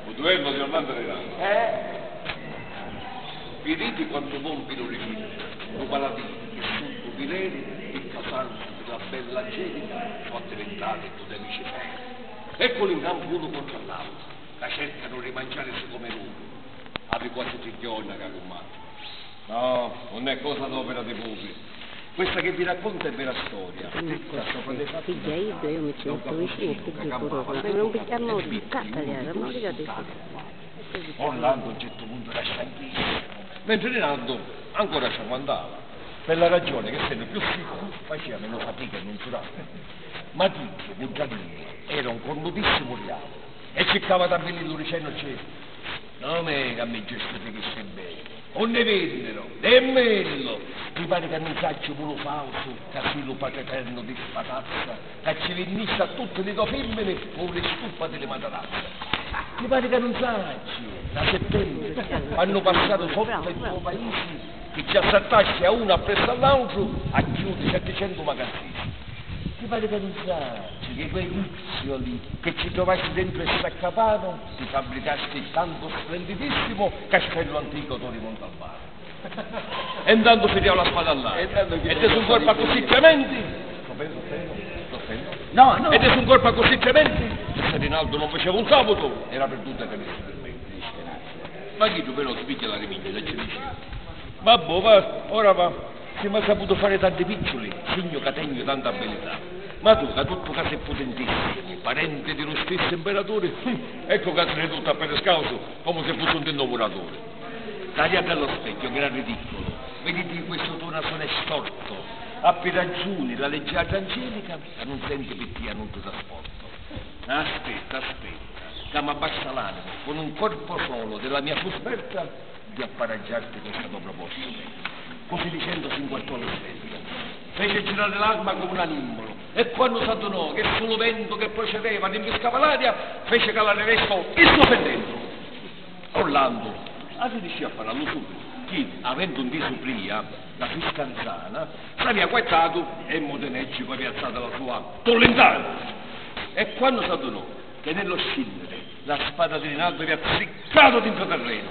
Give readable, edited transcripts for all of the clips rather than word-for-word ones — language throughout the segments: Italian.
Un duello di Orlando Renano. Vedete quanto compito rifiuto, lo paladino, il sul Pileri, il casante della bella Angelica, sono diventati tutti amici seri. Eccoli in campo uno contro l'altro, la cercano di mangiare come loro. Ave quasi trigliona, caro umano. No, non è cosa d'opera dei poveri. Questa che vi racconta è vera storia. Figlia, io mi ci metto vicino e ti dico, non picchiamo di cattoliare, ma vedete. Orlando a un certo punto era stanchissimo, mentre Rinaldo ancora ci aguantava, per la ragione che essendo più sicuro faceva meno fatica e non durava. Ma Ticchio, Bugiardini, era un cornutissimo diavolo e cercava da venire dicendo no me che a me giustifichi bene, non ne vedero, nemmeno, mi pare che non saccio pure falso, che si lo padre eterno di spatazza, che ci venisse a tutte le tue femmine con le stufa delle matarazze. Mi pare che non sacci, da settembre hanno passato sotto i tuoi paesi che ci assaltassi a uno appresso all'altro a chiudere 700 magazzini. Mi pare che non sacci che quei guccioli che ci trovassi dentro e s'accapano ti fabbricasti tanto splendidissimo castello antico Tori Montalbano. E intanto finiamo la spada là, e te su un corpo a così trementi. No. Ed è su un corpo a così trementi, se Rinaldo non faceva un sabato, era perduta che nessuno per me. Ma chi tu però spicchia la rimiglia, se ci dici? Babbo, va, ora va, si mi ha saputo fare tanti piccoli, segno categno tanta abilità. Ma tu, che tutto che sei potentissimo, parente dello stesso imperatore, ecco che sei tutto a per scauso, come se fosse un innamoratore. Tagliate allo specchio, che era ridicolo, vediti questo tonasone storto. Appi ragioni, la leggiadra Angelica, che non sente per chi non ti trasporto. Aspetta, che mi abbassa l'anima, con un corpo solo della mia fusberta, di appareggiarti questa tua proposta. Così dicendo si inguardò allo specchio. Fece girare l'arma come un animalo, e quando s'adonò che solo vento che procedeva rimbiscava l'aria, fece calare resto il suo pendente. Orlando, riuscì a farlo subito. Chi, avendo un viso pria, la fiscanzana, s'aveva quettato e Modenecci poi piazzata la sua tollentana. E quando s'adonò che nello scindere la spada di Rinaldo aveva ziccato dentro terreno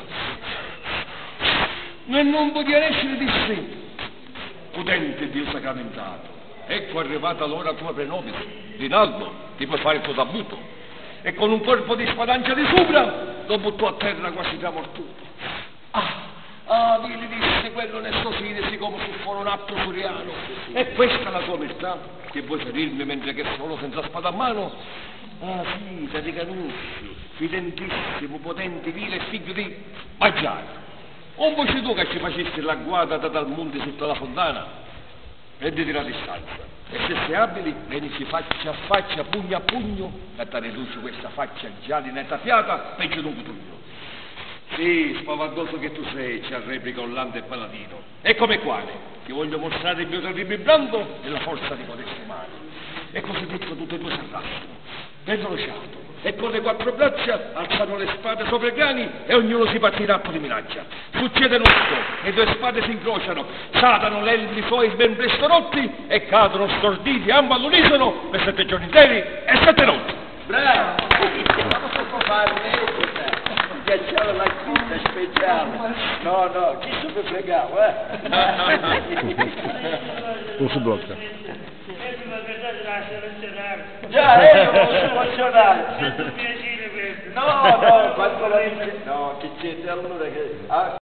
e non poteva escere di sé, potente Dio sacramentato, ecco arrivata l'ora tua prenopisi, Rinaldo ti puoi fare il tuo tabutto, e con un colpo di spadancia di sopra lo buttò a terra quasi già mortuto. Vi gli disse quello nel suo fine, come se fosse un atto suriano. E questa è la tua umiltà, che vuoi ferirmi mentre che solo senza spada a mano? Sì, te li conosci, fidentissimo, potente, vile e figlio di Maggiano. O vuoi tu che ci facessi la guarda da dal monte sotto la fontana? Prenditi la distanza. E se sei abili, venici faccia a faccia, pugno a pugno, che ti riduce questa faccia giallina e tapiata, peggio di un cutugno. Sì, spaventoso che tu sei, ci replica Orlando e Paladino. E come quale? Ti voglio mostrare il mio terribile brando e la forza di potesse mani. E così detto tutte e due s'arrassano, prendono fiato, e con le quattro braccia alzano le spade sopra i cani e ognuno si partirà per di minaccia. Succede nostro, le due spade si incrociano, saltano l'elmi suoi ben presto rotti e cadono storditi ambo all'unisono per 7 giorni interi e 7 notti. Bravo! Non si può fare ghiacciare la china speciale. No, chi se ne fregava, Non si blocca. Già, non si può funzionare. No, quando la... No, che c'è allora che...